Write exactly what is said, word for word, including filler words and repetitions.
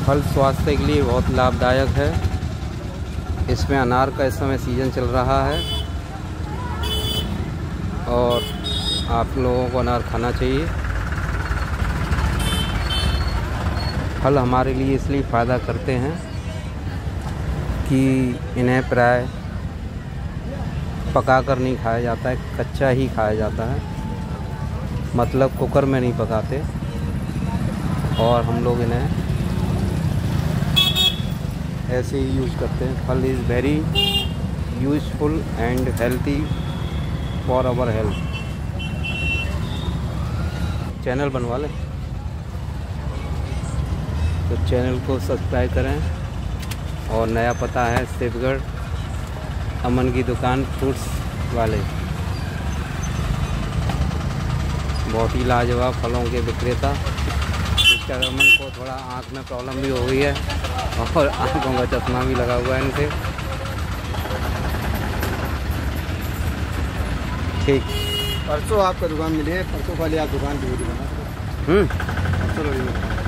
फल स्वास्थ्य के लिए बहुत लाभदायक है। इसमें अनार का इस समय सीज़न चल रहा है और आप लोगों को अनार खाना चाहिए। फल हमारे लिए इसलिए फ़ायदा करते हैं कि इन्हें प्राय पका कर नहीं खाया जाता है, कच्चा ही खाया जाता है, मतलब कुकर में नहीं पकाते। और हम लोग इन्हें ऐसे ही यूज़ करते हैं। फल is very useful and healthy for our health. Channel बनवा लें तो चैनल को सब्सक्राइब करें। और नया पता है शिवगढ़, अमन की दुकान फ्रूट्स वाले, बहुत ही लाजवाब फलों के विक्रेता। इसका अमन को थोड़ा आँख में प्रॉब्लम भी हो गई है और आँखों का चश्मा भी लगा हुआ है इनसे। ठीक, परसों आपका दुकान मिले, परसों वाली आप दुकान की वीडियो बना। हम्म परसों